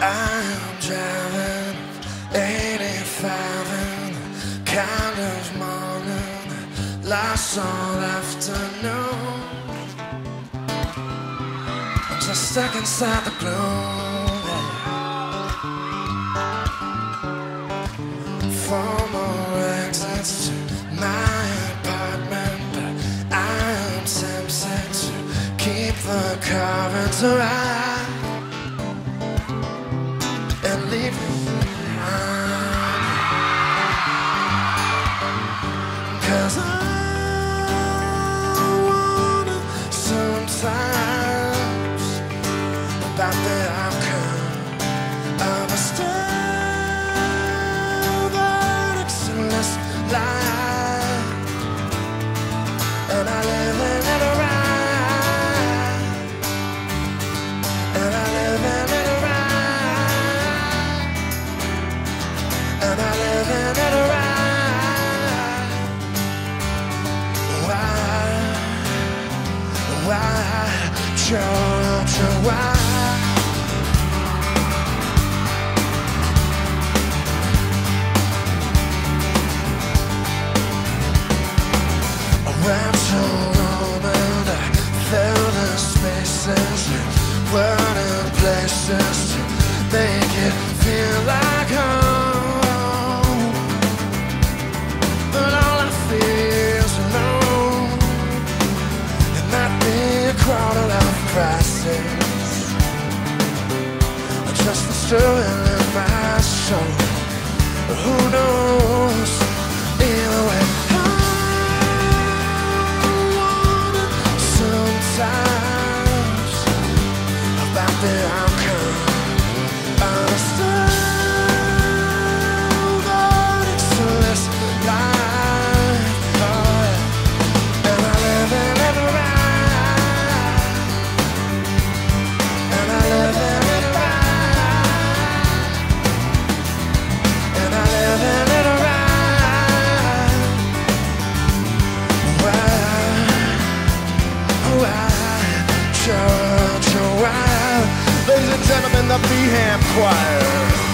I'm driving 85 in the kind of morning that lasts all afternoon. I'm just stuck inside the gloom, yeah. 4 more exits to my apartment, but I'm tempted to keep the current alive and leave it behind. 'Cause I wonder sometimes about the outcome of a still verdictless life, and I live in it right, and I live in it right, and I live in it right. Why, Georgia, why? I'm so open, I fill the spaces and word and places to make it feel like home. But all I feel is alone. It might be a quarter of crisis, or just the stirring in my soul. But who knows? Either way, sometimes about the outcome of a still verdictless life, oh, and I live in it right, and I live in it right, and I live in it right. Georgia, why? Ladies and gentlemen, the Behan Choir.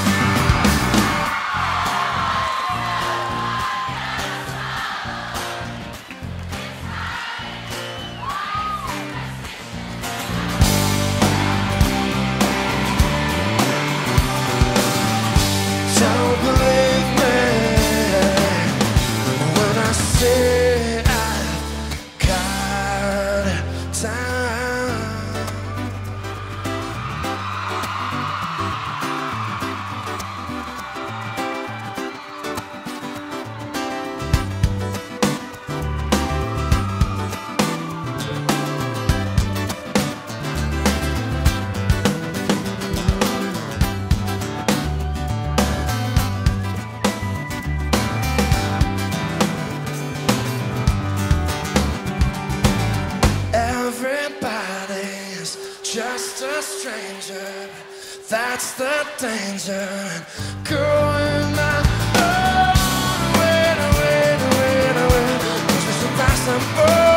Don't believe me when I say I've got time. Everybody's just a stranger, that's the danger. Going my own way, just a passing boy.